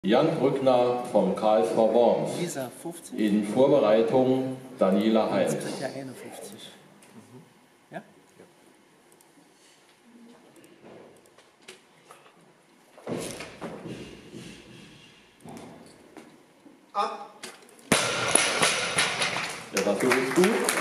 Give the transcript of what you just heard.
Jan Brückner vom KSV Worms. Dieser 50? In Vorbereitung Daniela Heinz. Das kriegt ja 51. Ja? Der Versuch ist gut.